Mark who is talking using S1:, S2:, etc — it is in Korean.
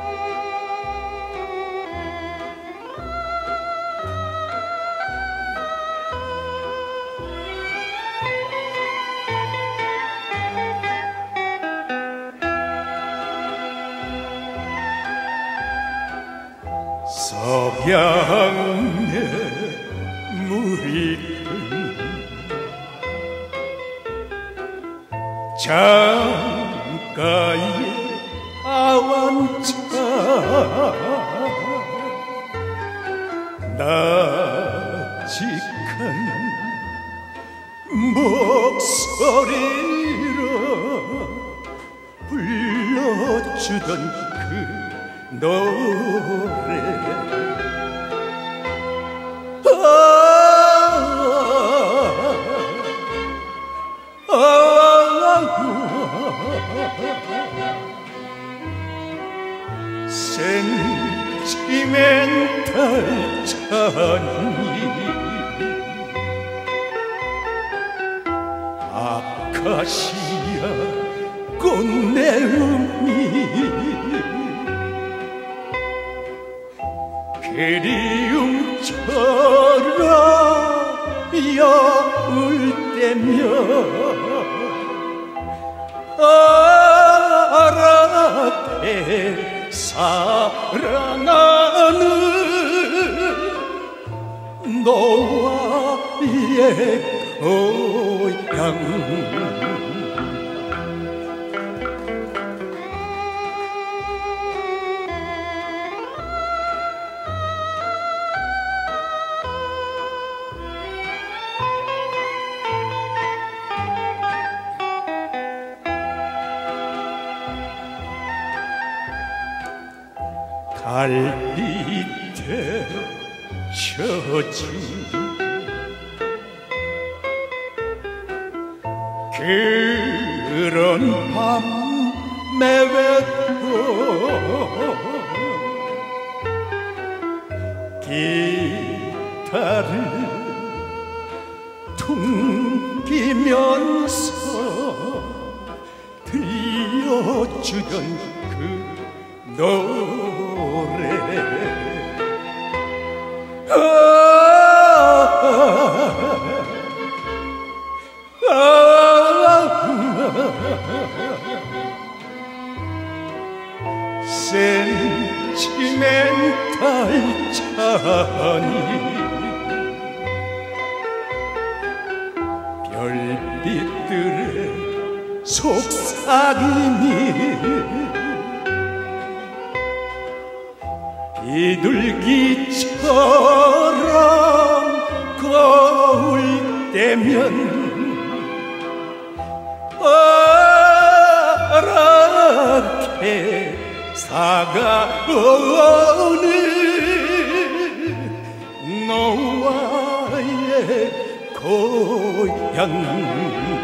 S1: 석양의 물든 창가에 아완차 나직한 목소리로 불러주던 그 노래 센티멘탈 찬이 아카시아 꽃내음이 그리움처럼 여울 때며 아랍에 사랑하는 너와의 고향 달빛에 젖은 그런 밤에 외도 기타를 퉁기면서 들려주던 그 노래 센티멘탈 찬이 별빛들의 속삭임이 비둘기처럼 거울 때면 파랗게 사가오는 너와의 고향